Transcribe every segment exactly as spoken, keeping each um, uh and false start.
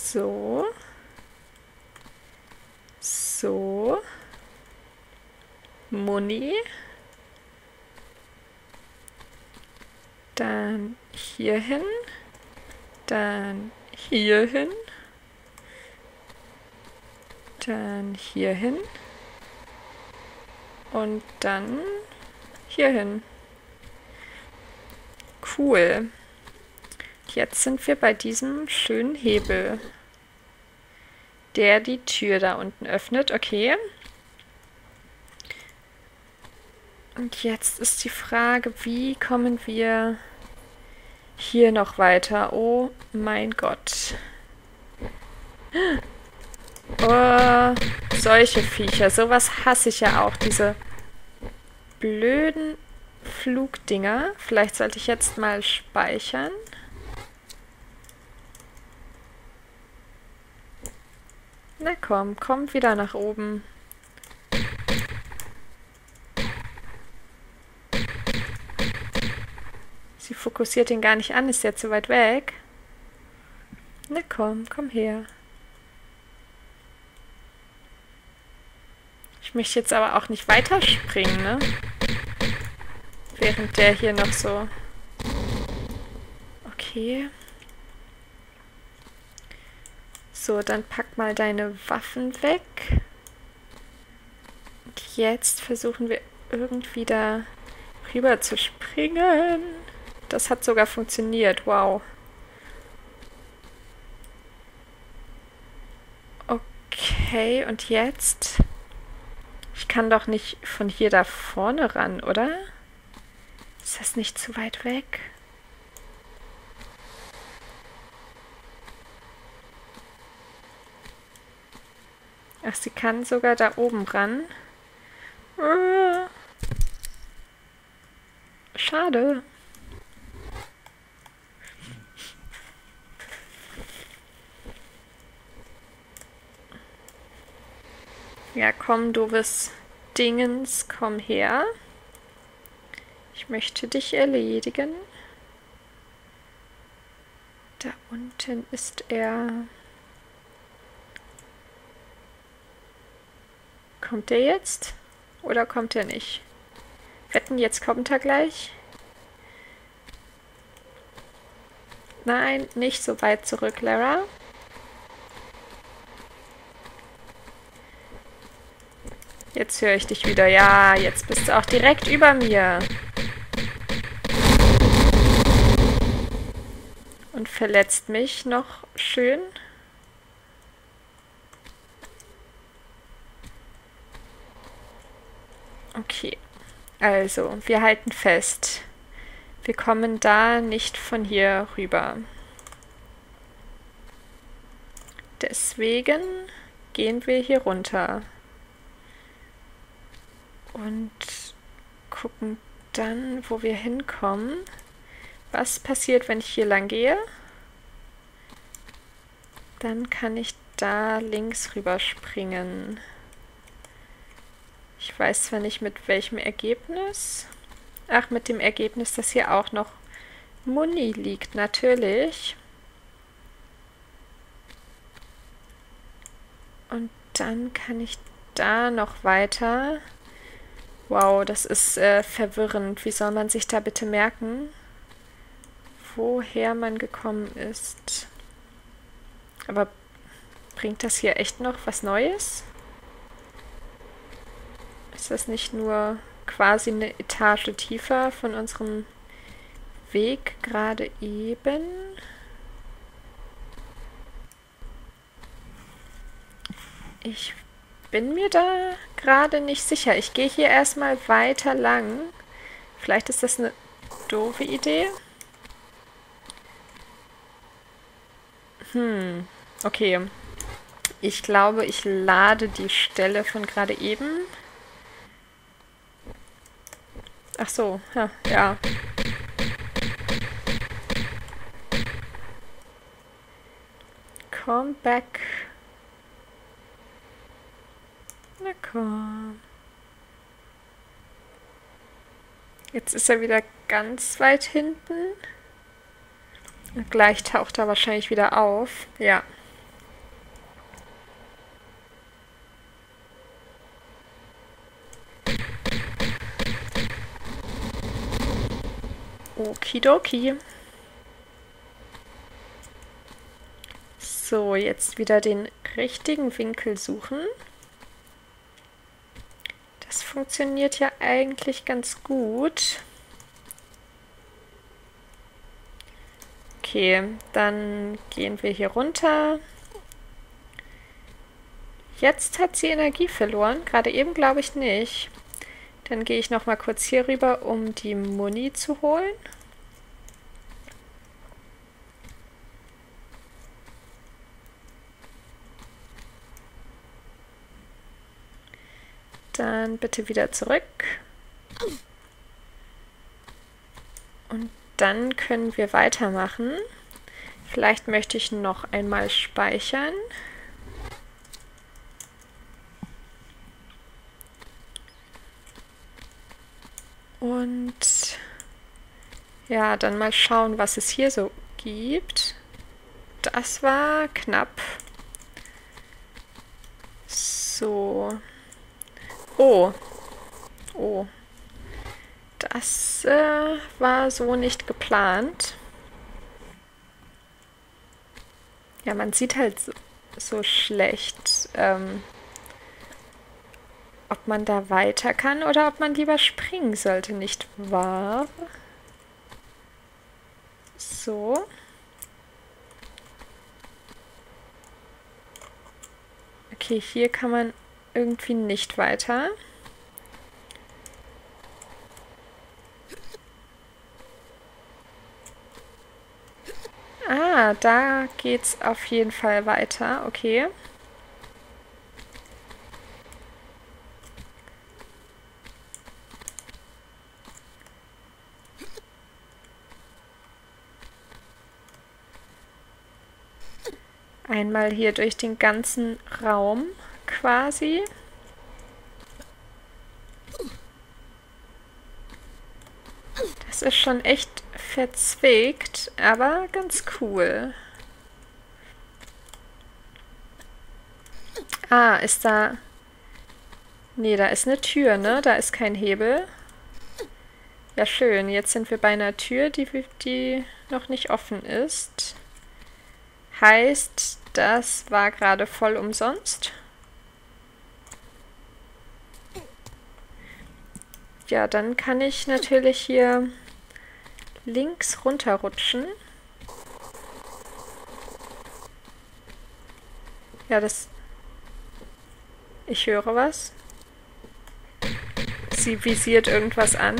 So. So. Muni. Dann hier hin. Dann hier hin. Dann hier hin. Und dann hier hin. Cool. Jetzt sind wir bei diesem schönen Hebel, der die Tür da unten öffnet. Okay. Und jetzt ist die Frage, wie kommen wir hier noch weiter? Oh mein Gott. Oh, solche Viecher. Sowas hasse ich ja auch. Diese blöden Flugdinger. Vielleicht sollte ich jetzt mal speichern. Na komm, komm wieder nach oben. Sie fokussiert ihn gar nicht an, ist ja zu weit weg. Na komm, komm her. Ich möchte jetzt aber auch nicht weiterspringen, ne? Während der hier noch so... Okay. So, dann pack mal deine Waffen weg. Und jetzt versuchen wir irgendwie da rüber zu springen. Das hat sogar funktioniert. Wow. Okay, und jetzt? Ich kann doch nicht von hier da vorne ran, oder? Ist das nicht zu weit weg? Ach, sie kann sogar da oben ran. Uh, schade. Ja, komm, doofes Dingens, komm her. Ich möchte dich erledigen. Da unten ist er. Kommt er jetzt? Oder kommt er nicht? Wetten, jetzt kommt er gleich? Nein, nicht so weit zurück, Lara. Jetzt höre ich dich wieder. Ja, jetzt bist du auch direkt über mir. Und verletzt mich noch schön. Okay, also wir halten fest. Wir kommen da nicht von hier rüber. Deswegen gehen wir hier runter. Und gucken dann, wo wir hinkommen. Was passiert, wenn ich hier lang gehe? Dann kann ich da links rüber springen. Ich weiß zwar nicht, mit welchem Ergebnis. Ach, mit dem Ergebnis, dass hier auch noch Muni liegt, natürlich. Und dann kann ich da noch weiter. Wow, das ist äh, verwirrend. Wie soll man sich da bitte merken, woher man gekommen ist? Aber bringt das hier echt noch was Neues? Ist das nicht nur quasi eine Etage tiefer von unserem Weg gerade eben? Ich bin mir da gerade nicht sicher. Ich gehe hier erstmal weiter lang. Vielleicht ist das eine doofe Idee. Hm, okay. Ich glaube, ich lade die Stelle von gerade eben. Ach so, ja, ja. Come back. Na komm. Jetzt ist er wieder ganz weit hinten. Und gleich taucht er wahrscheinlich wieder auf. Ja. Okidoki. So, jetzt wieder den richtigen Winkel suchen. Das funktioniert ja eigentlich ganz gut. Okay, dann gehen wir hier runter. Jetzt hat sie Energie verloren. Gerade eben glaube ich nicht. Dann gehe ich noch mal kurz hier rüber, um die Muni zu holen. Dann bitte wieder zurück. Und dann können wir weitermachen. Vielleicht möchte ich noch einmal speichern. Und ja, dann mal schauen, was es hier so gibt. Das war knapp. So. Oh. Oh. Das äh, war so nicht geplant. Ja, man sieht halt so, so schlecht, ähm, ob man da weiter kann oder ob man lieber springen sollte, nicht wahr? So. Okay, hier kann man irgendwie nicht weiter. Ah, da geht's auf jeden Fall weiter. Okay. Einmal hier durch den ganzen Raum quasi. Das ist schon echt verzwickt, aber ganz cool. Ah, ist da... Nee, da ist eine Tür, ne? Da ist kein Hebel. Ja, schön. Jetzt sind wir bei einer Tür, die, die noch nicht offen ist. Heißt, das war gerade voll umsonst. Ja, dann kann ich natürlich hier links runterrutschen. Ja, das... Ich höre was. Sie visiert irgendwas an.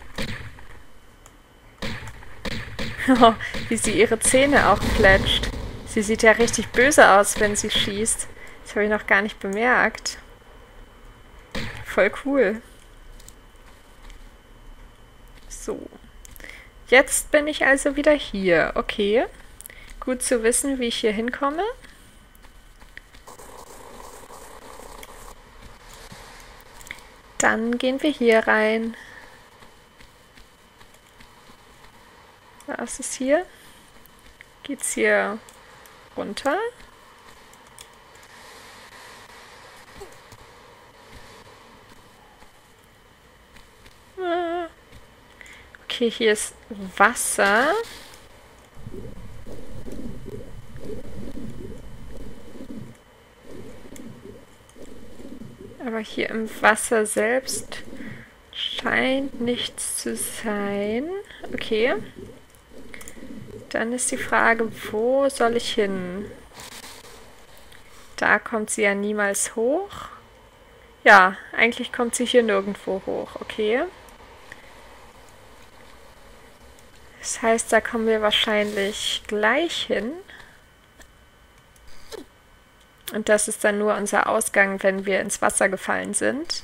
Oh, wie sie ihre Zähne auch fletscht. Sie sieht ja richtig böse aus, wenn sie schießt. Das habe ich noch gar nicht bemerkt. Voll cool. So. Jetzt bin ich also wieder hier. Okay. Gut zu wissen, wie ich hier hinkomme. Dann gehen wir hier rein. Was ist hier? Geht's hier runter? Okay, hier ist Wasser. Aber hier im Wasser selbst scheint nichts zu sein. Okay. Dann ist die Frage, wo soll ich hin? Da kommt sie ja niemals hoch. Ja, eigentlich kommt sie hier nirgendwo hoch. Okay. Das heißt, da kommen wir wahrscheinlich gleich hin. Und das ist dann nur unser Ausgang, wenn wir ins Wasser gefallen sind.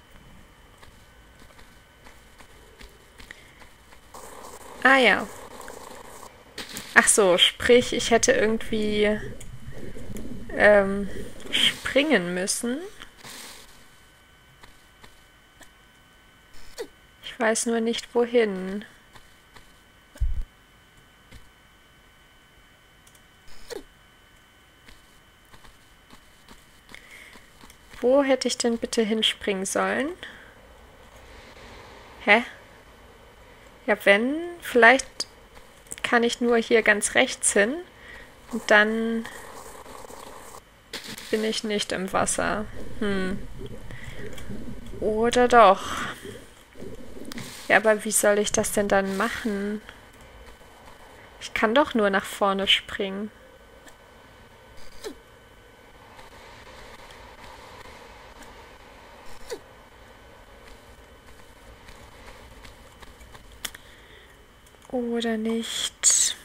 Ah ja. Ach so, sprich, ich hätte irgendwie ähm, springen müssen. Ich weiß nur nicht, wohin. Wo hätte ich denn bitte hinspringen sollen? Hä? Ja, wenn, vielleicht kann ich nur hier ganz rechts hin und dann bin ich nicht im Wasser. Hm. Oder doch. Ja, aber wie soll ich das denn dann machen? Ich kann doch nur nach vorne springen. Oder nicht?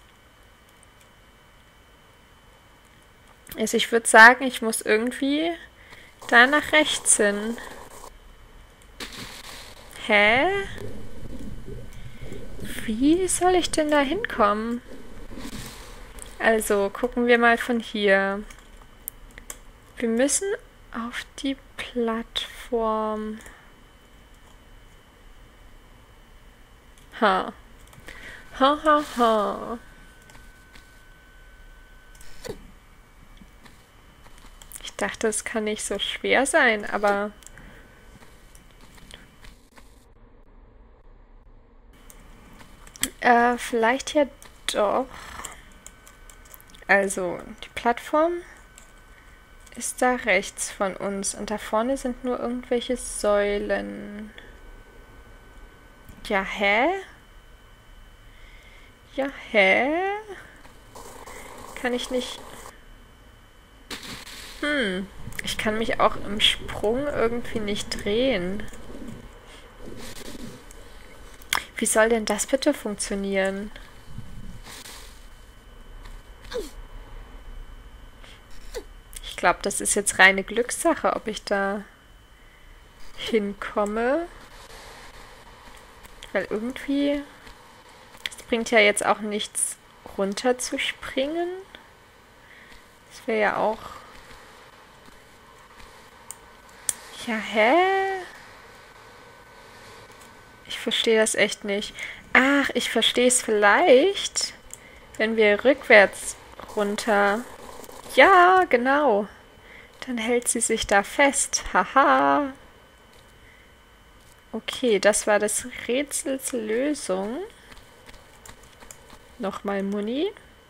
Also ich würde sagen, ich muss irgendwie da nach rechts hin. Hä? Wie soll ich denn da hinkommen? Also, gucken wir mal von hier. Wir müssen auf die Plattform. Ha. Ha, ha, ha. Ich dachte, es kann nicht so schwer sein, aber... Äh, vielleicht ja doch. Also, die Plattform ist da rechts von uns und da vorne sind nur irgendwelche Säulen. Ja, hä? Ja, hä? Kann ich nicht... Hm, ich kann mich auch im Sprung irgendwie nicht drehen. Wie soll denn das bitte funktionieren? Ich glaube, das ist jetzt reine Glückssache, ob ich da hinkomme. Weil irgendwie... Es bringt ja jetzt auch nichts, runter zu springen. Das wäre ja auch... Ja, hä? Ich verstehe das echt nicht. Ach, ich verstehe es vielleicht, wenn wir rückwärts runter... Ja, genau. Dann hält sie sich da fest. Haha. Okay, das war des Rätsels Lösung. Nochmal Muni.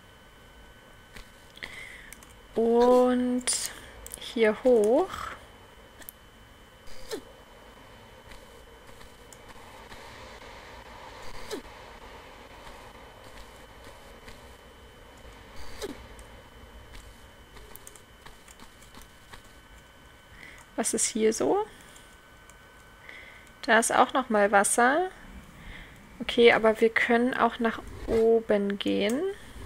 Und hier hoch. Was ist hier so? Da ist auch noch mal Wasser. Okay, aber wir können auch nach oben gehen.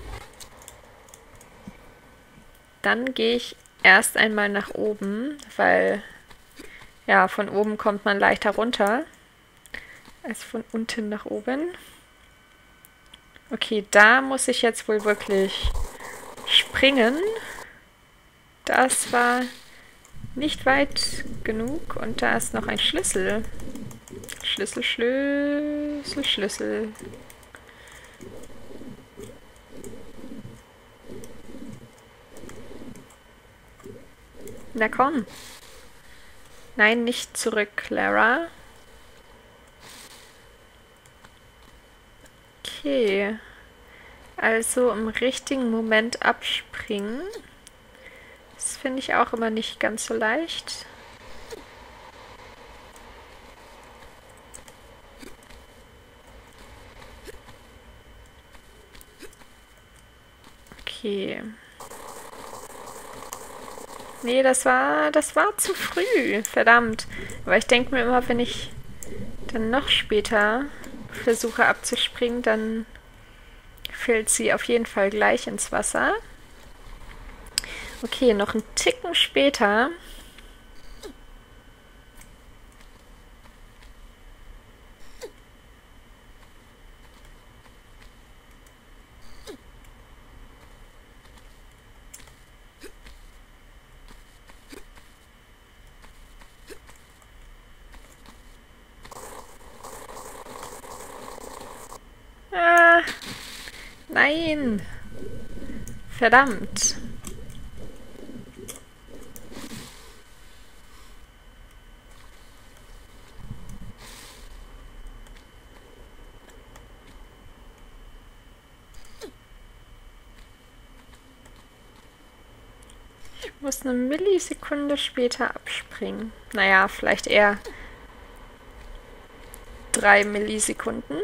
Dann gehe ich erst einmal nach oben, weil ja, von oben kommt man leichter runter als von unten nach oben. Okay, da muss ich jetzt wohl wirklich springen. Das war nicht weit genug und da ist noch ein Schlüssel. Schlüssel, Schlüssel, Schlüssel. Na komm. Nein, nicht zurück, Clara. Okay. Also im richtigen Moment abspringen. Das finde ich auch immer nicht ganz so leicht. Okay. Nee, das war, das war zu früh. Verdammt. Aber ich denke mir immer, wenn ich dann noch später versuche abzuspringen, dann fällt sie auf jeden Fall gleich ins Wasser. Okay, noch einen Ticken später. Ah, nein. Verdammt. muss eine Millisekunde später abspringen. Naja, vielleicht eher drei Millisekunden.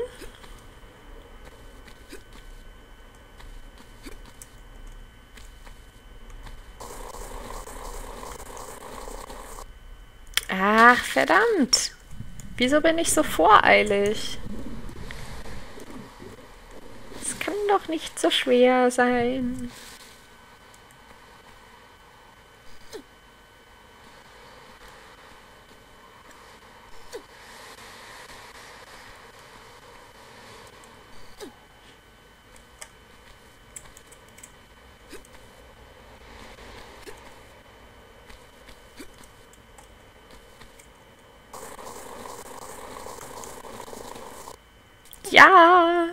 Ach, verdammt. Wieso bin ich so voreilig? Es kann doch nicht so schwer sein. Ja!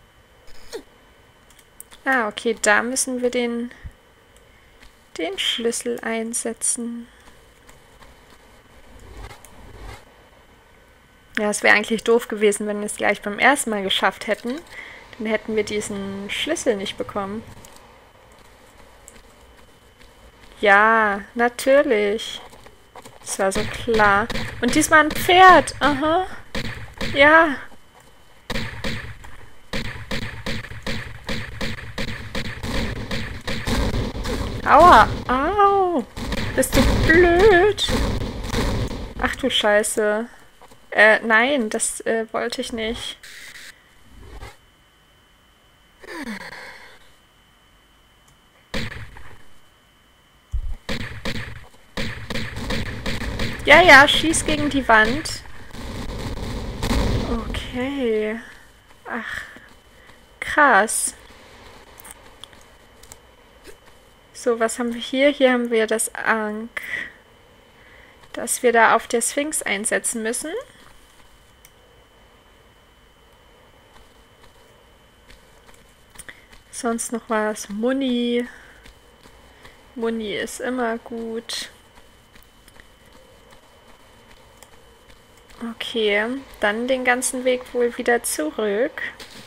Ah, okay, da müssen wir den, den Schlüssel einsetzen. Ja, es wäre eigentlich doof gewesen, wenn wir es gleich beim ersten Mal geschafft hätten. Dann hätten wir diesen Schlüssel nicht bekommen. Ja, natürlich. Das war so klar. Und diesmal ein Pferd. Aha. Ja. Aua. Au. Bist du blöd? Ach du Scheiße. Äh, nein, das äh, wollte ich nicht. Ja, ja, schieß gegen die Wand. Okay. Ach, krass. So, was haben wir hier? Hier haben wir das Ankh, das wir da auf der Sphinx einsetzen müssen. Sonst noch was? Muni. Muni ist immer gut. Okay, dann den ganzen Weg wohl wieder zurück.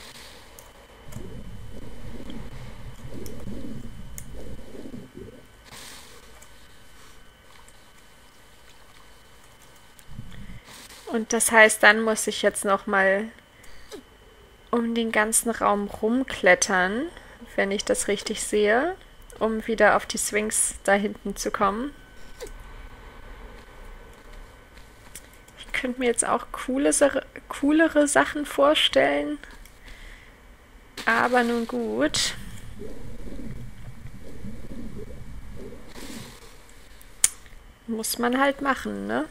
Und das heißt, dann muss ich jetzt noch mal um den ganzen Raum rumklettern, wenn ich das richtig sehe, um wieder auf die Sphinx da hinten zu kommen. Ich könnte mir jetzt auch coole, coolere Sachen vorstellen. Aber nun gut. Muss man halt machen, ne?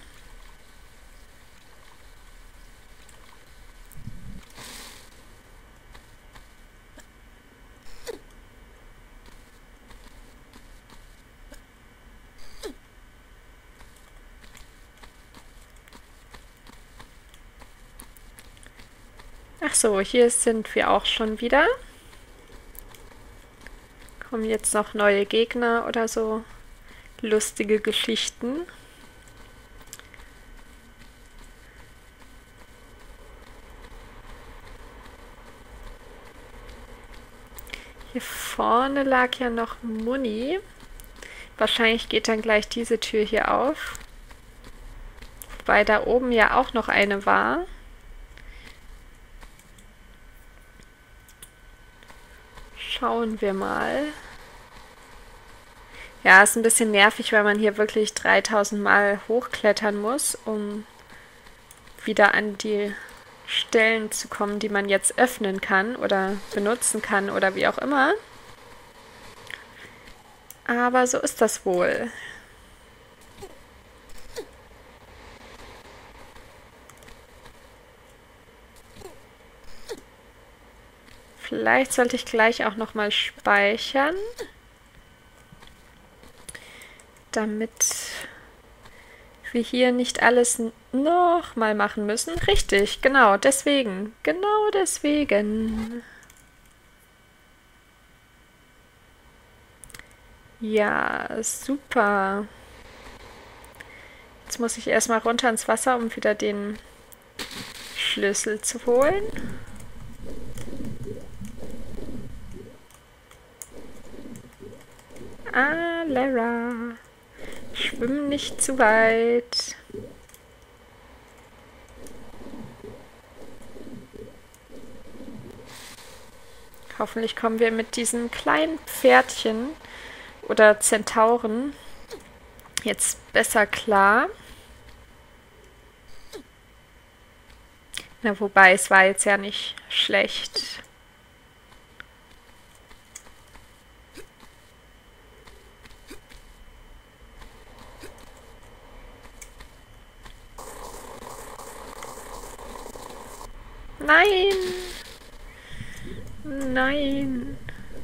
Ach so, hier sind wir auch schon wieder. Kommen jetzt noch neue Gegner oder so. Lustige Geschichten. Hier vorne lag ja noch Muni. Wahrscheinlich geht dann gleich diese Tür hier auf. Wobei da oben ja auch noch eine war. Schauen wir mal. Ja, ist ein bisschen nervig, weil man hier wirklich dreitausend Mal hochklettern muss, um wieder an die Stellen zu kommen, die man jetzt öffnen kann oder benutzen kann oder wie auch immer. Aber so ist das wohl. Vielleicht sollte ich gleich auch noch mal speichern, damit wir hier nicht alles noch mal machen müssen. Richtig, genau, deswegen. Genau deswegen. Ja, super. Jetzt muss ich erstmal runter ins Wasser, um wieder den Schlüssel zu holen. Ah, Lara. schwimm nicht zu weit. Hoffentlich kommen wir mit diesen kleinen Pferdchen oder Zentauren jetzt besser klar. Na, wobei, es war jetzt ja nicht schlecht. Nein! Nein!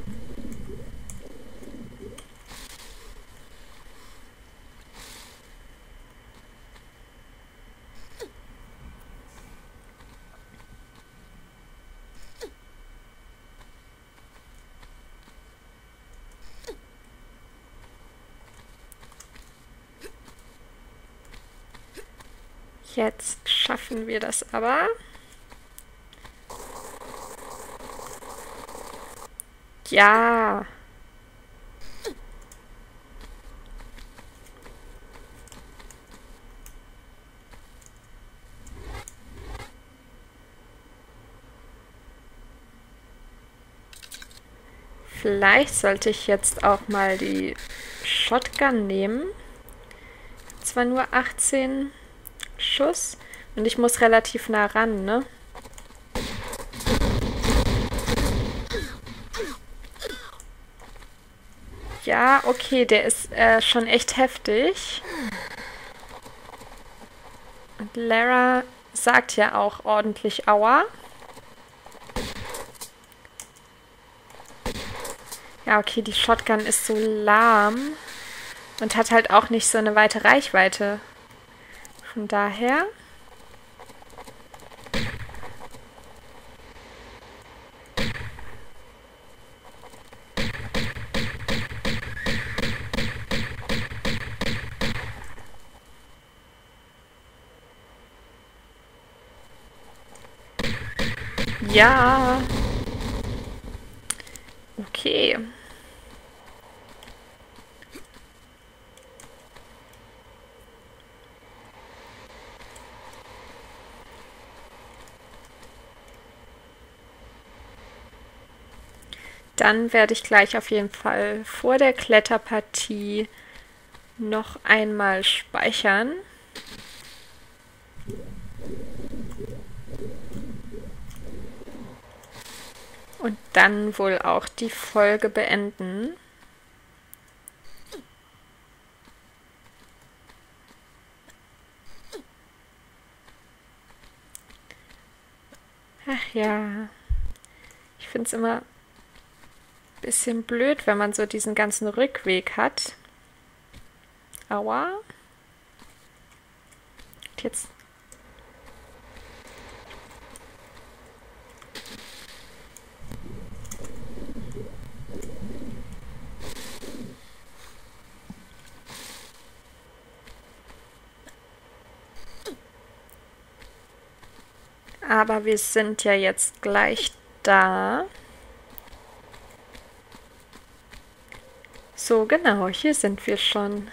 Jetzt schaffen wir das aber. Ja. Vielleicht sollte ich jetzt auch mal die Shotgun nehmen. Zwar nur achtzehn Schuss und ich muss relativ nah ran, ne? Ja, okay, der ist äh, schon echt heftig. Und Lara sagt ja auch ordentlich Aua. Ja, okay, die Shotgun ist so lahm und hat halt auch nicht so eine weite Reichweite. Von daher... Ja. Okay. Dann werde ich gleich auf jeden Fall vor der Kletterpartie noch einmal speichern. Und dann wohl auch die Folge beenden. Ach ja, ich finde es immer ein bisschen blöd, wenn man so diesen ganzen Rückweg hat. Aua. Und jetzt... Aber wir sind ja jetzt gleich da. So, genau, hier sind wir schon.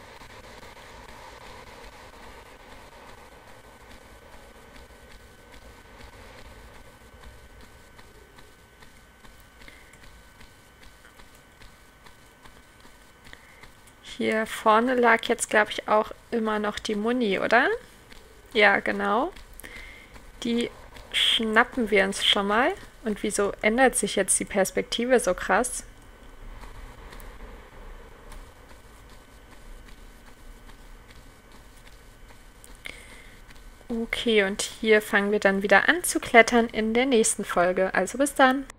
Hier vorne lag jetzt, glaube ich, auch immer noch die Muni, oder? Ja, genau. Die schnappen wir uns schon mal. Und wieso ändert sich jetzt die Perspektive so krass? Okay, und hier fangen wir dann wieder an zu klettern in der nächsten Folge. Also bis dann!